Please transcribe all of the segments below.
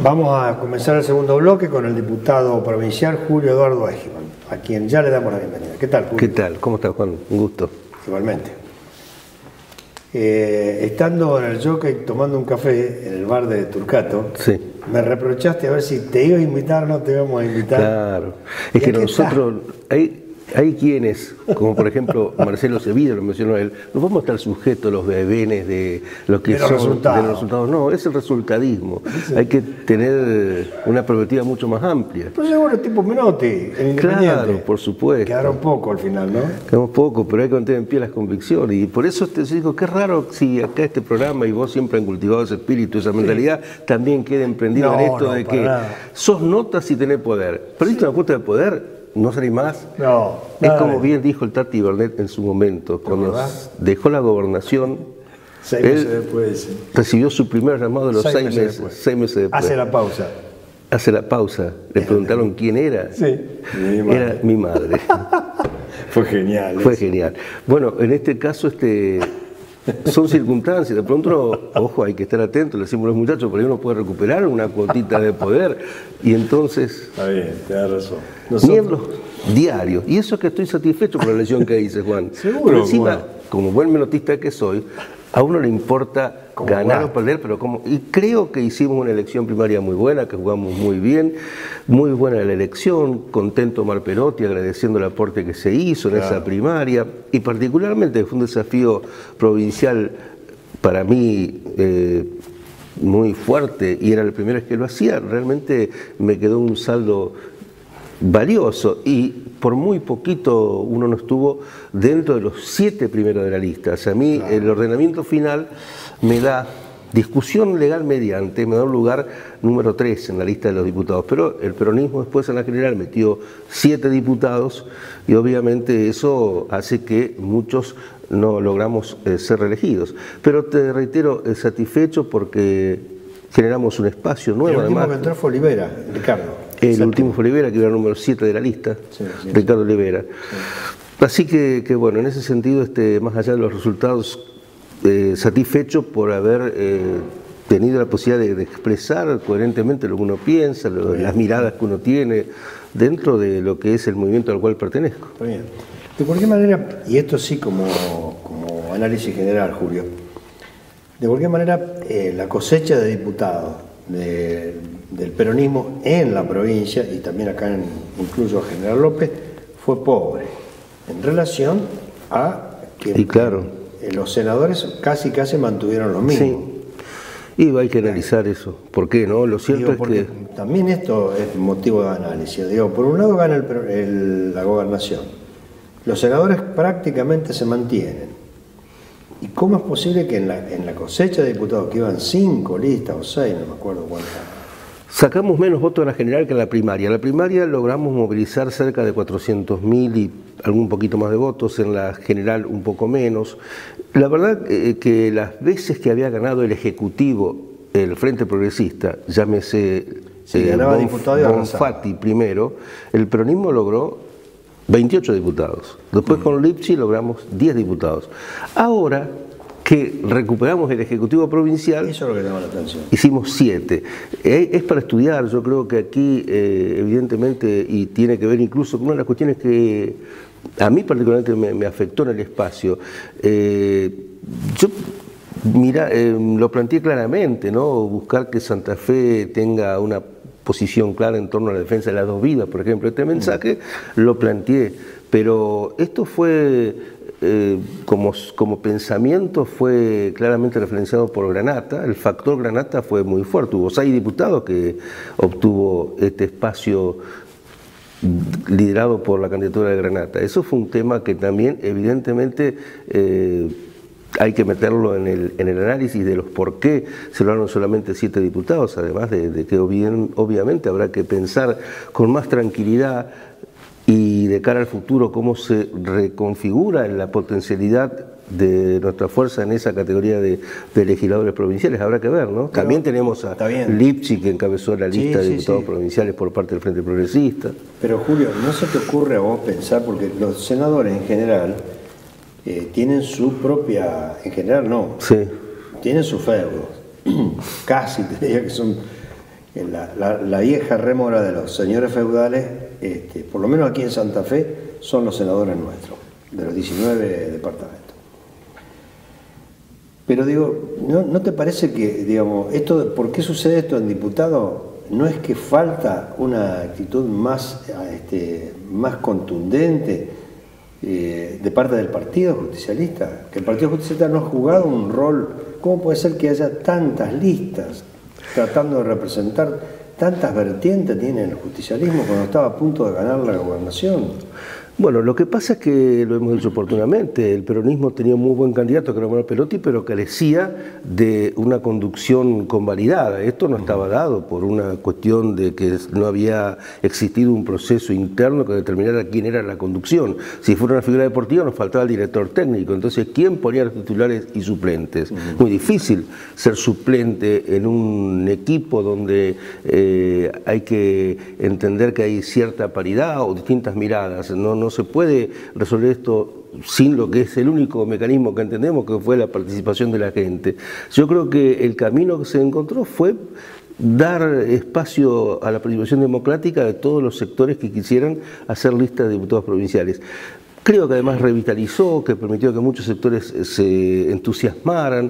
Vamos a comenzar el segundo bloque con el diputado provincial Julio Eduardo Agiman, a quien ya le damos la bienvenida. ¿Qué tal, Julio? ¿Qué tal? ¿Cómo estás, Juan? Un gusto. Igualmente. Estando en el Jockey tomando un café en el bar de Turcato, sí, me reprochaste a ver si te iba a invitar o no te íbamos a invitar. Claro. Es que nosotros, hay quienes, como por ejemplo Marcelo Sevilla, lo mencionó él, no vamos a estar sujetos a los vaivenes de lo que son de los resultados. No, es el resultadismo. Sí. Hay que tener una perspectiva mucho más amplia. Pero seguro tipo Menotti, el Independiente. Claro, por supuesto. Quedaron poco al final, ¿no? Quedamos poco, pero hay que mantener en pie las convicciones. Y por eso te digo, qué raro si acá este programa, y vos siempre han cultivado ese espíritu, esa mentalidad, también quede emprendido en esto de que sos notas y tenés poder. Perdiste una cuota de poder, no salís más. No, es como bien dijo el Tati Bernet en su momento, cuando dejó la gobernación. 6 meses después. Recibió su primer llamado de los 6 meses después. Hace la pausa. Hace la pausa. Le preguntaron quién era. Sí. Era mi madre. Fue genial. Fue genial. Bueno, en este caso, son circunstancias. De pronto, ojo, hay que estar atento, le decimos a los muchachos, porque uno puede recuperar una cuotita de poder. Y entonces. Está bien, te da razón. Miembros diarios. Y eso que estoy satisfecho por la elección que hice, Juan. Seguro. Pero encima, como buen menotista que soy, a uno le importa ganar o perder, pero y creo que hicimos una elección primaria muy buena, que jugamos muy bien, muy buena la elección, contento Omar Perotti, agradeciendo el aporte que se hizo en esa primaria, y particularmente fue un desafío provincial para mí muy fuerte, y era la primera vez que lo hacía. Realmente me quedó un saldo valioso, y por muy poquito uno no estuvo dentro de los 7 primeros de la lista. O sea, a mí el ordenamiento final me da, discusión legal mediante, me da un lugar número 3 en la lista de los diputados, pero el peronismo después en la general metió 7 diputados, y obviamente eso hace que muchos no logramos ser reelegidos. Pero te reitero, satisfecho porque generamos un espacio nuevo. El último que entró fue Olivera, Ricardo. El último fue Olivera, que era el número 7 de la lista, Ricardo Olivera. Sí. Así que bueno, en ese sentido, más allá de los resultados, satisfecho por haber tenido la posibilidad de expresar coherentemente lo que uno piensa, las miradas que uno tiene dentro de lo que es el movimiento al cual pertenezco. Está bien. De cualquier manera, y esto sí como análisis general, Julio, de cualquier manera, la cosecha de diputados del peronismo en la provincia, y también acá incluso a General López, fue pobre en relación a que los senadores casi mantuvieron lo mismo. Sí. Y hay que analizar eso. ¿Por qué no? Lo cierto es que también esto es motivo de análisis. Digo, por un lado gana la gobernación. Los senadores prácticamente se mantienen. ¿Y cómo es posible que en la cosecha de diputados, que iban 5 listas o 6, no me acuerdo cuántas, sacamos menos votos en la general que en la primaria? En la primaria logramos movilizar cerca de 400.000 y algún poquito más de votos, en la general un poco menos. La verdad que las veces que había ganado el Ejecutivo, el Frente Progresista, llámese Bonfatti primero, el peronismo logró 28 diputados. Después con Lipsi logramos 10 diputados. Ahora que recuperamos el Ejecutivo Provincial, eso es lo que llama la atención. Hicimos 7. Es para estudiar. Yo creo que aquí, evidentemente, y tiene que ver incluso con una de las cuestiones que a mí particularmente me afectó en el espacio. Yo lo planteé claramente, ¿no? Buscar que Santa Fe tenga una posición clara en torno a la defensa de las 2 vidas, por ejemplo. Este mensaje lo planteé, pero esto fue, como pensamiento, fue claramente referenciado por Granata. El factor Granata fue muy fuerte. Hubo 6 diputados que obtuvo este espacio liderado por la candidatura de Granata. Eso fue un tema que también, evidentemente, hay que meterlo en el análisis de los por qué se lograron solamente 7 diputados, además de que obviamente habrá que pensar con más tranquilidad y de cara al futuro cómo se reconfigura la potencialidad de nuestra fuerza en esa categoría de legisladores provinciales. Habrá que ver, ¿no? Pero también tenemos a Lipsi, que encabezó la lista de diputados provinciales por parte del Frente Progresista. Pero Julio, ¿no se te ocurre a vos pensar, porque los senadores en general tienen su propia, tienen su feudo, casi te diría que son la vieja rémora de los señores feudales, por lo menos aquí en Santa Fe, son los senadores nuestros, de los 19 departamentos. Pero digo, ¿no te parece que, digamos, ¿por qué sucede esto en diputado? ¿No es que falta una actitud más contundente de parte del Partido Justicialista? Que el Partido Justicialista no ha jugado un rol. ¿Cómo puede ser que haya tantas listas tratando de representar tantas vertientes tiene el justicialismo cuando estaba a punto de ganar la gobernación? Bueno, lo que pasa es que, lo hemos dicho oportunamente, el peronismo tenía un muy buen candidato que era Manuel Perotti, pero carecía de una conducción convalidada. Esto no estaba dado por una cuestión de que no había existido un proceso interno que determinara quién era la conducción. Si fuera una figura deportiva nos faltaba el director técnico, entonces ¿quién ponía los titulares y suplentes? Muy difícil ser suplente en un equipo donde hay que entender que hay cierta paridad o distintas miradas. No se puede resolver esto sin lo que es el único mecanismo que entendemos, que fue la participación de la gente. Yo creo que el camino que se encontró fue dar espacio a la participación democrática de todos los sectores que quisieran hacer listas de diputados provinciales. Creo que además revitalizó, que permitió que muchos sectores se entusiasmaran.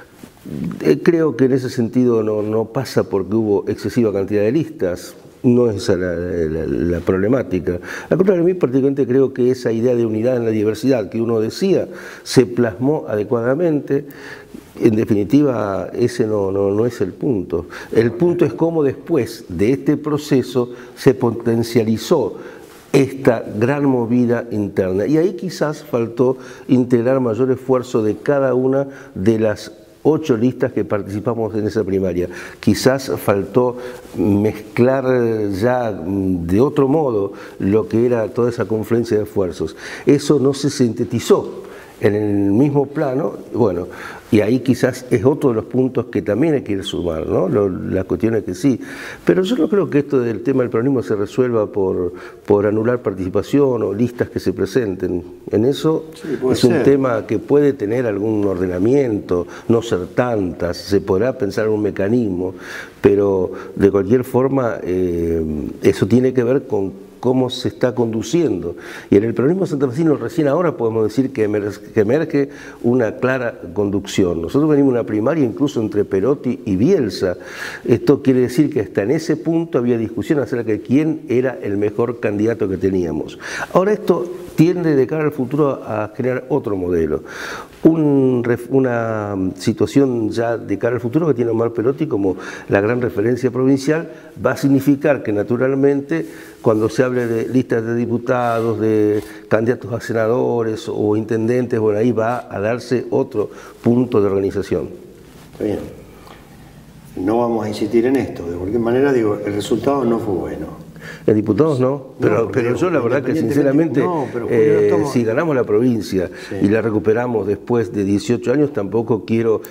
Creo que en ese sentido no pasa porque hubo excesiva cantidad de listas. No es esa la problemática. Al contrario, a mí particularmente creo que esa idea de unidad en la diversidad que uno decía se plasmó adecuadamente. En definitiva, ese no es el punto. El punto es cómo después de este proceso se potencializó esta gran movida interna. Y ahí quizás faltó integrar mayor esfuerzo de cada una de las 8 listas que participamos en esa primaria. Quizás faltó mezclar ya de otro modo lo que era toda esa confluencia de esfuerzos. Eso no se sintetizó en el mismo plano, bueno, y ahí quizás es otro de los puntos que también hay que ir sumar, ¿no? La cuestión es que sí, pero yo no creo que esto del tema del peronismo se resuelva por anular participación o listas que se presenten. En eso sí, es un tema que puede tener algún ordenamiento, no ser tantas, se podrá pensar en un mecanismo, pero de cualquier forma eso tiene que ver con cómo se está conduciendo. Y en el peronismo santafesino recién ahora podemos decir que emerge una clara conducción. Nosotros venimos de una primaria incluso entre Perotti y Bielsa. Esto quiere decir que hasta en ese punto había discusión acerca de quién era el mejor candidato que teníamos. Ahora esto tiende de cara al futuro a generar otro modelo. Una situación ya de cara al futuro que tiene Omar Perotti como la gran referencia provincial va a significar que naturalmente cuando se hable de listas de diputados, de candidatos a senadores o intendentes, bueno, ahí va a darse otro punto de organización. Está bien. No vamos a insistir en esto, de cualquier manera digo, el resultado no fue bueno. En diputados no, pero yo la verdad que sinceramente, si ganamos la provincia y la recuperamos después de 18 años, tampoco quiero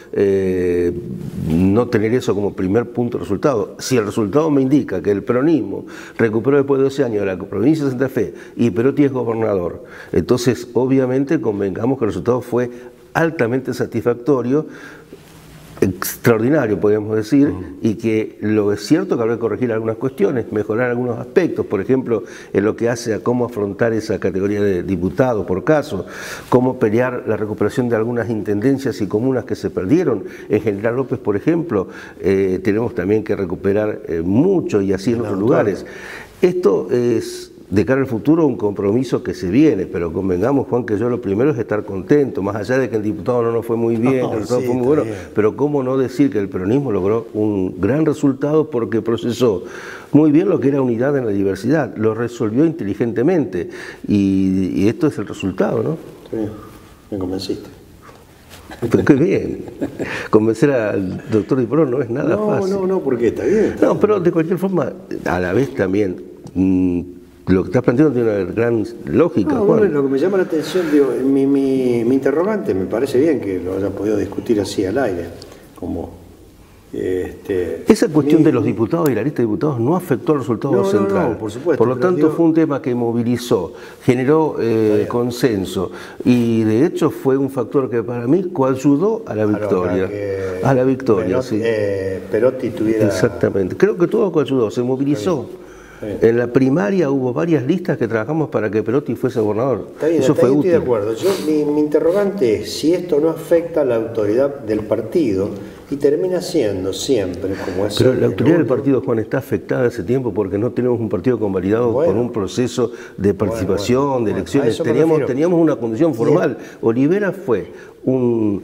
no tener eso como primer punto de resultado. Si el resultado me indica que el peronismo recuperó después de 12 años la provincia de Santa Fe y Perotti es gobernador, entonces obviamente convengamos que el resultado fue altamente satisfactorio, extraordinario podemos decir, y que lo es cierto que habrá que corregir algunas cuestiones, mejorar algunos aspectos, por ejemplo en lo que hace a cómo afrontar esa categoría de diputados por caso, cómo pelear la recuperación de algunas intendencias y comunas que se perdieron. En General López, por ejemplo, tenemos también que recuperar mucho y así en otros lugares. Esto es de cara al futuro un compromiso que se viene, pero convengamos, Juan, que yo lo primero es estar contento, más allá de que el diputado no nos fue muy bien, que el resultado fue muy bueno, pero cómo no decir que el peronismo logró un gran resultado porque procesó muy bien lo que era unidad en la diversidad, lo resolvió inteligentemente y esto es el resultado, ¿no? Sí, me convenciste. Pero qué bien, convencer al doctor Diporón no es nada fácil. No, porque está bien. No, pero de cualquier forma, a la vez también, lo que estás planteando tiene una gran lógica. No, bueno, lo que me llama la atención, digo, mi interrogante, me parece bien que lo hayan podido discutir así al aire, como Esa cuestión de los diputados y la lista de diputados no afectó al resultado central. No, por supuesto. Por lo tanto, fue un tema que movilizó, generó consenso y de hecho fue un factor que para mí coayudó a la victoria. A la victoria, sí. Perotti tuviera... Exactamente. Creo que todo coayudó, se movilizó. En la primaria hubo varias listas que trabajamos para que Perotti fuese gobernador. Está bien, eso fue útil. Estoy de acuerdo. Mi interrogante es si esto no afecta a la autoridad del partido y termina siendo siempre como es. Pero la autoridad del partido, Juan, está afectada hace tiempo porque no tenemos un partido convalidado con un proceso de participación, de elecciones. Teníamos una condición formal. Olivera fue un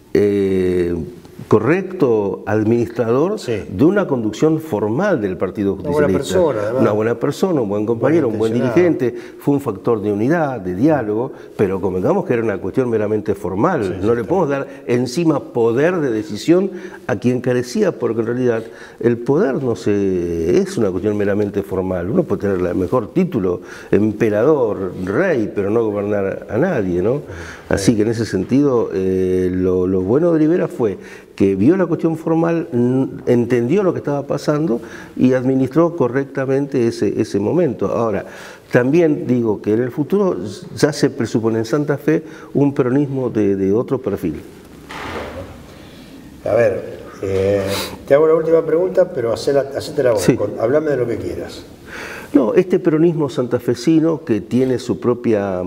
correcto administrador de una conducción formal del Partido Justicialista. Una buena persona, además. Una buena persona, un buen compañero, un buen dirigente. Fue un factor de unidad, de diálogo, pero convengamos que era una cuestión meramente formal. No le podemos dar encima poder de decisión a quien carecía, porque en realidad el poder es una cuestión meramente formal. Uno puede tener el mejor título, emperador, rey, pero no gobernar a nadie, ¿no? Así que en ese sentido, lo bueno de Olivera fue que vio la cuestión formal, entendió lo que estaba pasando y administró correctamente ese momento. Ahora, también digo que en el futuro ya se presupone en Santa Fe un peronismo de otro perfil. A ver, te hago la última pregunta, pero hacétela vos, hablame de lo que quieras. No, este peronismo santafesino que tiene su propia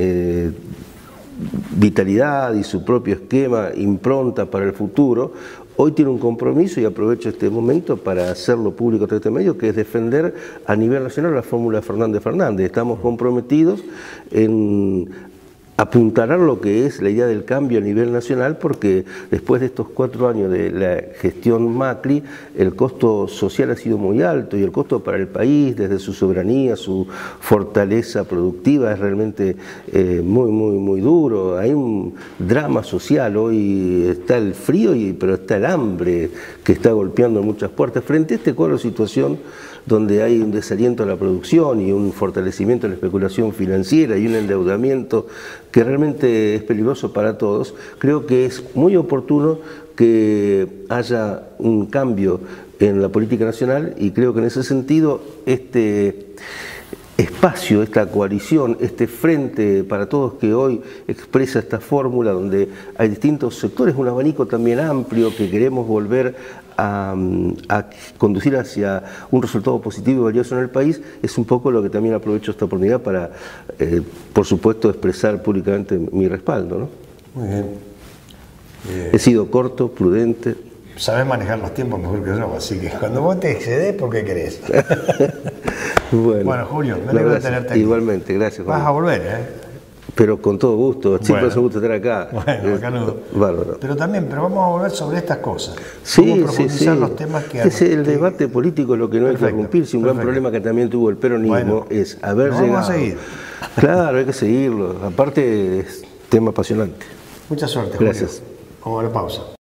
vitalidad y su propio esquema, impronta para el futuro, hoy tiene un compromiso y aprovecho este momento para hacerlo público a través de este medio, que es defender a nivel nacional la fórmula Fernández-Fernández. Estamos comprometidos en apuntalar lo que es la idea del cambio a nivel nacional, porque después de estos 4 años de la gestión Macri, el costo social ha sido muy alto y el costo para el país, desde su soberanía, su fortaleza productiva, es realmente muy duro. Hay un drama social, hoy está el frío, pero está el hambre que está golpeando muchas puertas. Frente a este cuadro de situación donde hay un desaliento a la producción y un fortalecimiento de la especulación financiera y un endeudamiento que realmente es peligroso para todos, creo que es muy oportuno que haya un cambio en la política nacional y creo que en ese sentido este espacio, esta coalición, este frente para todos que hoy expresa esta fórmula donde hay distintos sectores, un abanico también amplio que queremos volver a conducir hacia un resultado positivo y valioso en el país, es un poco lo que también aprovecho esta oportunidad para, por supuesto, expresar públicamente mi respaldo, ¿no? Muy bien. He sido corto, prudente. Sabés manejar los tiempos mejor que yo, así que cuando vos te excedes, ¿por qué querés? Bueno, Julio, me alegro de tenerte aquí. Igualmente, gracias. Vas a volver, Pero con todo gusto, siempre es un gusto estar acá. Bueno, Canudo. Bárbaro. Pero vamos a volver sobre estas cosas. Sí, profundizar los temas que el debate político es lo que no hay que interrumpir. Si un gran problema que también tuvo el peronismo es haber llegado. Vamos a seguir. Claro, hay que seguirlo. Aparte es tema apasionante. Mucha suerte, Gracias. Julio. Vamos a la pausa.